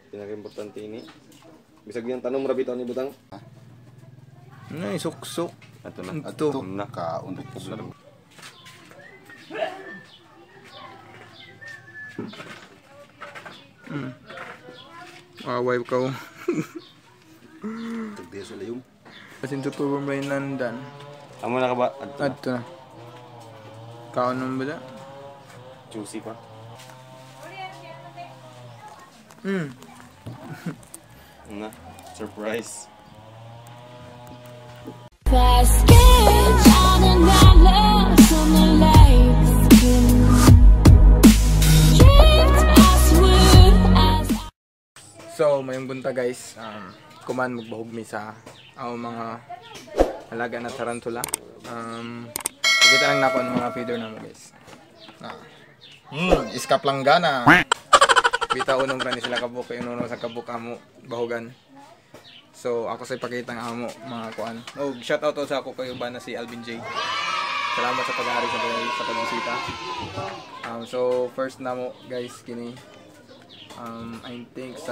Pinaka-importante ini. Bisag yung tanong mo rabitaw ni butang. Nay, suksok. Ato na. Ito. Nakaundot po sila. Away ka. Tagdiya sila yung. Kasi ito po ba yung nandan? Amo na ka ba? Ito na. Kaon naman ba da? Juicy pa. Na, surprise. So, mayong bunta guys, kuman magbahog mi sa mga alaga na tarantula. Pakita lang na ako ng mga feeder namin guys. Iskap lang gana. Bita unong rani sila kabuk, yung unong sa kabuk amo bahugan. So, ako sa ipakita ng amo mga kuan. Oh, shout out sa ako kayo ba na si Alvin J. Salamat sa pag-aari sa pagbisita. So, first na mo guys kini. I think sa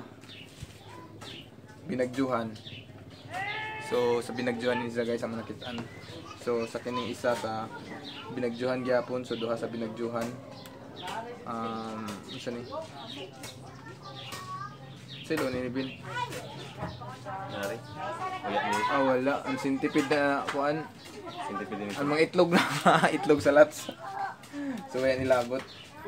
Binagjuhan. So sa Binagjuhan isa guys ang nakitaan. So sa kining isa sa Binagjuhan gyapon, so duha sa Binagjuhan. Isa ni. Silo ni Bin. Nari. Wala ni. Wala, ang centipede na kuan. Centipede ni. Ang mga itlog na itlog sa lats. So wala nilabot.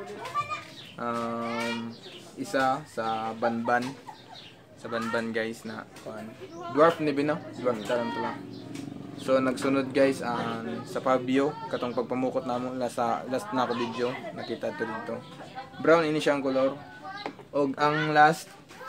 Isa sa Banban. Sa Banban guys na kuan. Dwarf ni Bino, dwarf tarantula. So nagsunod guys sa Fabio katong pagpamukot namo last na ako video nakita to dito. Brown ini siyang color. Og ang last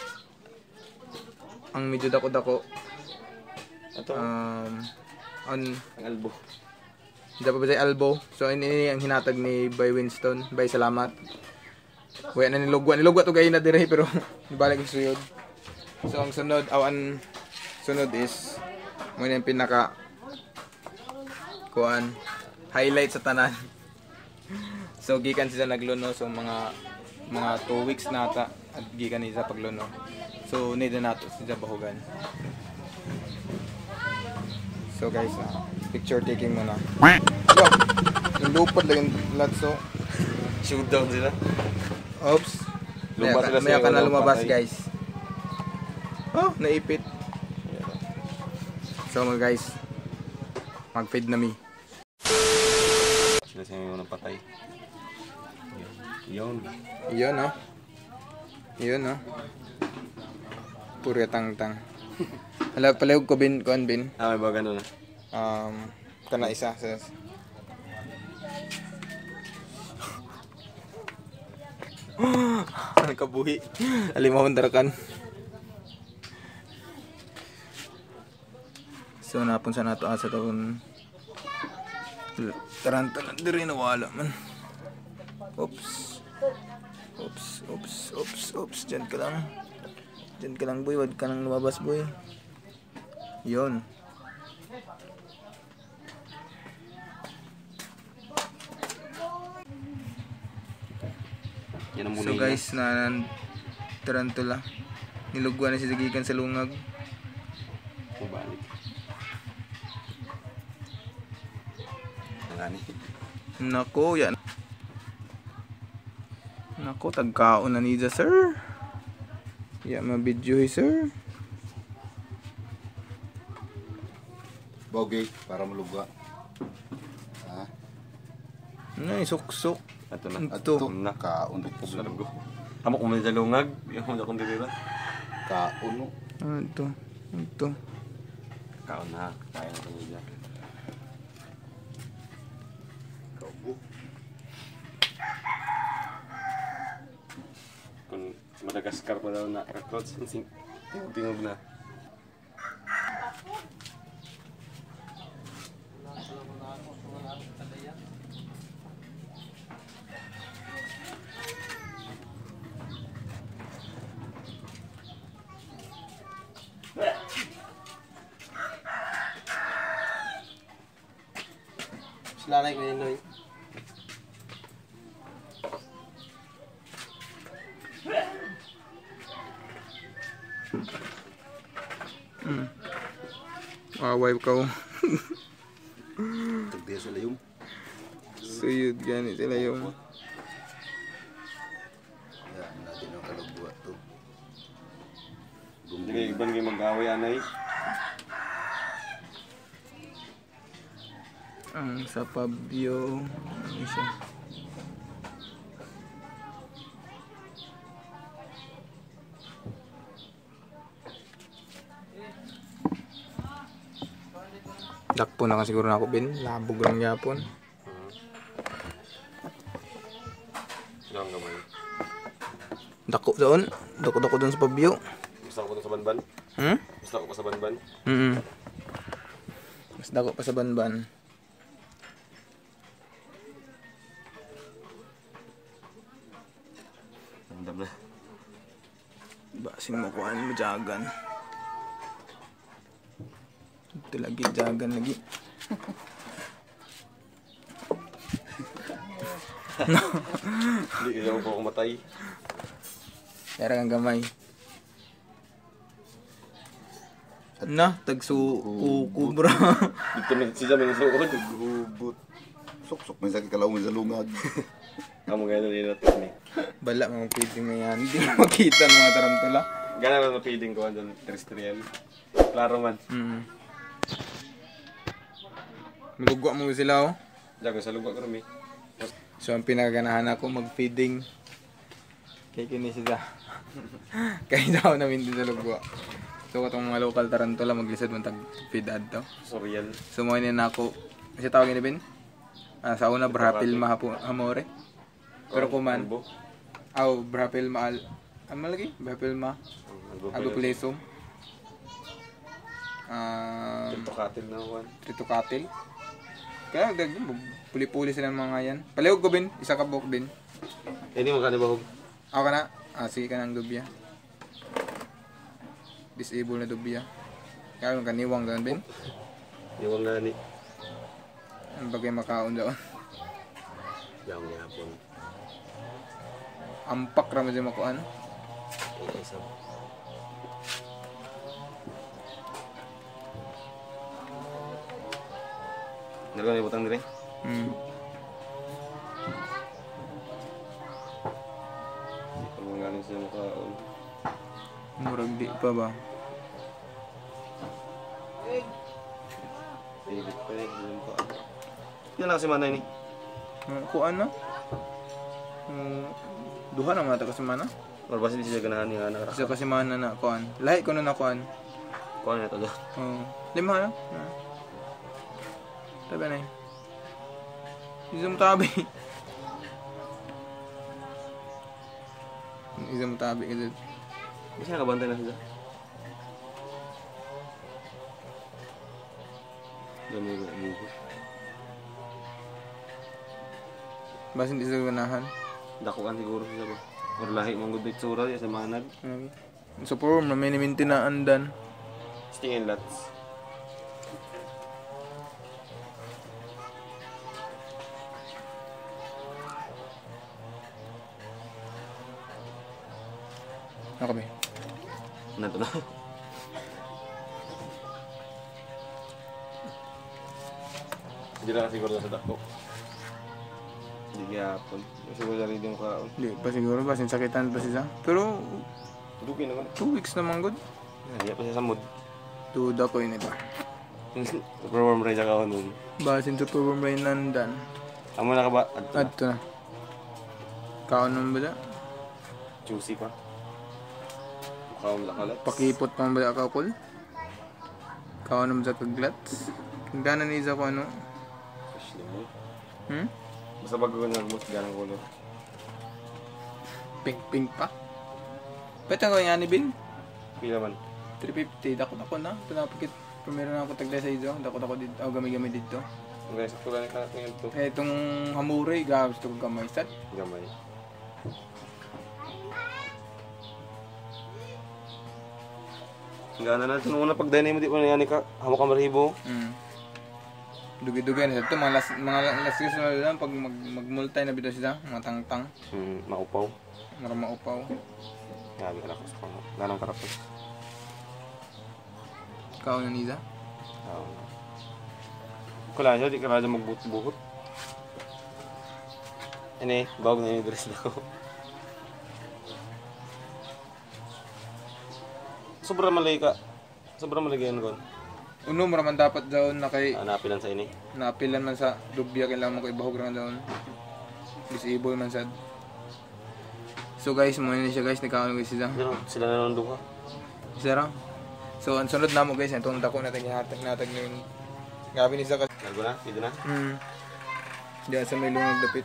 ang medyo dako-dako. Ato. Ang elbow. Dapat ba sa elbow. So ini ang hinatag ni by Winston. By salamat. Wala na nilugwa to gay na dire pero ibalik yung suyod. So ang sunod, ang sunod is muna yung pinaka kuan highlight sa tanan. So gikan sila nagluno so mga 2 weeks nata at gikan nila pagluno. So need na nato sila bahugan. So guys, picture taking muna. Yung lupad lang yung latso. Shoot down sila. Oops. Maya ka na lumabas guys. Oh, naipit. So mga guys, mag-feed na mi. Sila siya yung patay. Yun. Yun oh. Yun oh. Pura tang-tang. Hala, palayog ko bin, kuan bin. May baga na. Kana isa. Ang kabuhi. Alimahon darakan. So napun sa nato asa taon. Tarantula diri na wala man. Oops. Diyan ka lang. Diyan ka lang boy, wag ka nang lumabas boy. Yon. So guys, na tarantula. Nilugwan na si Gikan sa lungag. Balik. Nako, yan. Nako, tagkaon na niya, sir. Yan, mabidyo, sir. Bogey, para malugwa. Ay, suksok. Ato na. Ito. Nakaundot po sila. Amo kung may dalungag. Yung kung akong dito. Kauno. Ito. Kaon na. Kaya na kami dyan. Kung Madagascar pa daw na kaklots, tingog na. Lalay ko yun, Away ka. Tagdiya sila yung Suyod gani sila yung. yan natin ang kalugwa to. Hindi kayo iban kayo mag-away anay. Ang sa Pabyo. Ano siya? Dakpo na ka siguro na ako, Ben. Labog lang yapon. Sino ang gamay? Dako doon. Dako doon sa Pabyo. Gusto ko pa sa banban? Hmm? Gusto ko pa sa banban? Mas dako pa sa banban. Andam na. Basing mo kuhaan mo jagan. Ito lagi jagan lagi. Hindi kayo ko kumatay. Kaya kang gamay. Na, kubra. Dito na siya may nasuod. Gubot. Sok-sok may sakit kalaw mo sa lungag. Kamu gano'n din natin ni. Bala, mga feeding na yan. Hindi mo makita ang mga tarantula. Gano'n na na-feeding ko andun terrestrial. Klaro man. Malugwa mo sila, oh. Diyan ko sa lugar ko rin. So, ang pinaganahan ako mag-feeding. Kaya kinisida. Kaya daw namin din sa lugwa. So, katong mga local tarantula, maglisad mong tag-feed ad to. Surreal. So, mo na ako. Kasi tawagin ni Ben? Sa una, Brapil Hamore. Pero kuman, Brapil Maal. Ano malagi? Brapil Ma. Agupilesum. Ito katil na one. Trito Katil. Kaya puli-puli sila ng mga yan. Palihog ko, Ben. Isa ka buhok, Ben. Hindi mo ka bahog. Ako ka na. Sige ka ng dubya. Disable na dubya. Kaya yung kaniwang doon, Ben. Iwang na ni. Ang bagay makaon doon. Yang yapon. Ampak raman dyan makuan. Okay, so. Nalaga may butang dire? Kung mga galing sila makaon. Murag di pa ba? David pa rin, hindi pa. Yan na kasi manay ni. Kuan na? Duha na mata kasi mana? Or basta hindi siya ganahan yung anak. Isa kasi mana na kuan. Lahi ko na kuan. Kuha na ito doon. 5 na. Tabi na yun. Isa mo tabi. Isa mo tabi ka dun. Kasi nakabantay na siya. Dami ko umuho. Basta hindi sila ganahan. Dakuan siguro siya ba? Or lahi mong good itsura sa manag. So po, may nimintinaan dan. Stingin lots. Ako ba? Nato na. Hindi lang siguro sa dako. Hindi gihapon. Siguro na rin yung kaon. Hindi pa siguro, basin sakitan pa siya. Pero, Dugi naman. 2 weeks naman good. Hindi pa siya sa mood. Duda ko yun ito. Perform rin siya kaon nun. Basin sa perform rin nandan. Amo na ka ba? Adto na. Kaon naman ba da? Juicy pa. Mukha mo lakalat. Pakipot pa ba da kakul? Kaon naman sa kaglats. Gana ni isa ko ano? Fresh naman. Basta bago ko nag-mood, ganang color. Pink pa. Pwede ko nga ni Bin? Pila man. 350. Dako na. Ito na pagkit. Primero na ako tagday sa ido. Dako dito. Gamay dito. Ang guys, ito lang yung ngayon to. Itong hamure, gusto ko gamay. Sat? Gamay. Gana na ito. Nung una pag-dine mo, di pa na yan ka. Hamo ka maribo. Dugi-dugi na ito. Mga last years na lang. Pag mag-multay na bito sila. Mga tang-tang. Maupaw. Maupaw. Grabe ka na ko sa kanya. Ganang karapos. Kaon na niya. Kula siya, di ka radyo magbuhot-buhot. Ini, bawag na yung dress na ko. Sobrang malay ka. Sobrang malay yan ko. Uno, maraman dapat daw na kay Napilan sa ini. napilan man sa lubya, kailangan mo kay bahog lang daw. Disable man sad. So guys, mo na siya guys, nagkaon guys Sila na nung duha. Isa ra. So ang sunod namo guys, itong dako natin ihatag ng gabi ni sa Lago na? Dito na? Diyan sa may lungag dapit.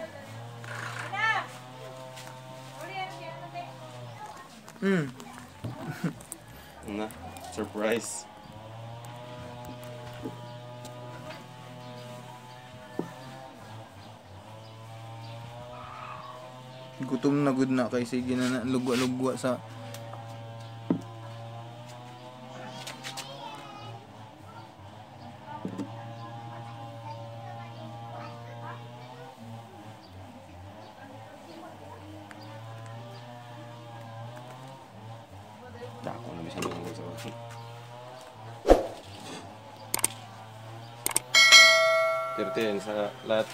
Na, surprise. Gutom na good na kay sige na lugwa-lugwa sa Dako na bisa nung sa kasi. Tirtin sa lahat.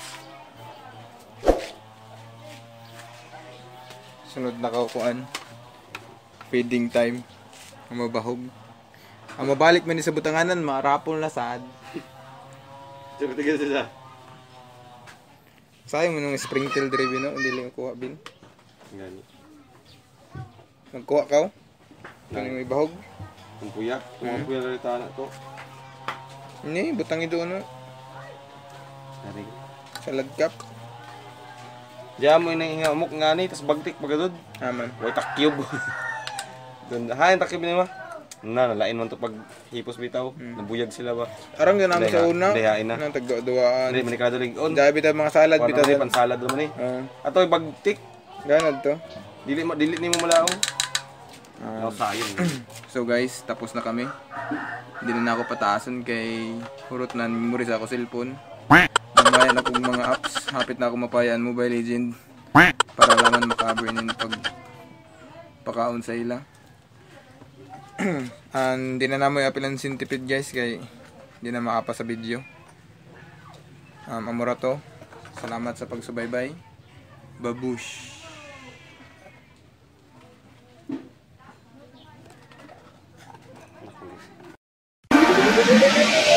sunod na kaukuan. Feeding time. Ang mabahog. Ang mabalik man ni sa butanganan, marapol na sad. Tirtin sila. Sayang mo nung springtail drive no, hindi lang kuha bin. Gani. Nagkuha ka? Ito may bahog. Ang puya. Ang puya na rin na to. Ini, butang ito no. Dari. Sa ladkap. Diyan mo yung umok nga ni, tas bagtik pagadod. Aman. Way takyub. Doon, hain takyub ni ma. Nalain man to pag hipos bitaw. Nabuyag sila ba? Arang yan namin sa una. Dehain na. Nang tagduaan. Hindi, manikado lig on. Dahil bitaw mga salad, Bitaw bitaw. pansalad naman eh. Ato bagtik. Ganad to. Dili ni mo malaong. Sayang. So guys, tapos na kami. Hindi na ako pataasan kay hurot na memory sa ako cellphone. Namayan ako mga apps. Hapit na ako mapayaan Mobile Legend. Para laman makaber nin pag pakaon sa ila. And di na namoy apilan centipede guys kay di na makapa sa video. Amura to. Salamat sa pagsubaybay. Babush. Nakulis.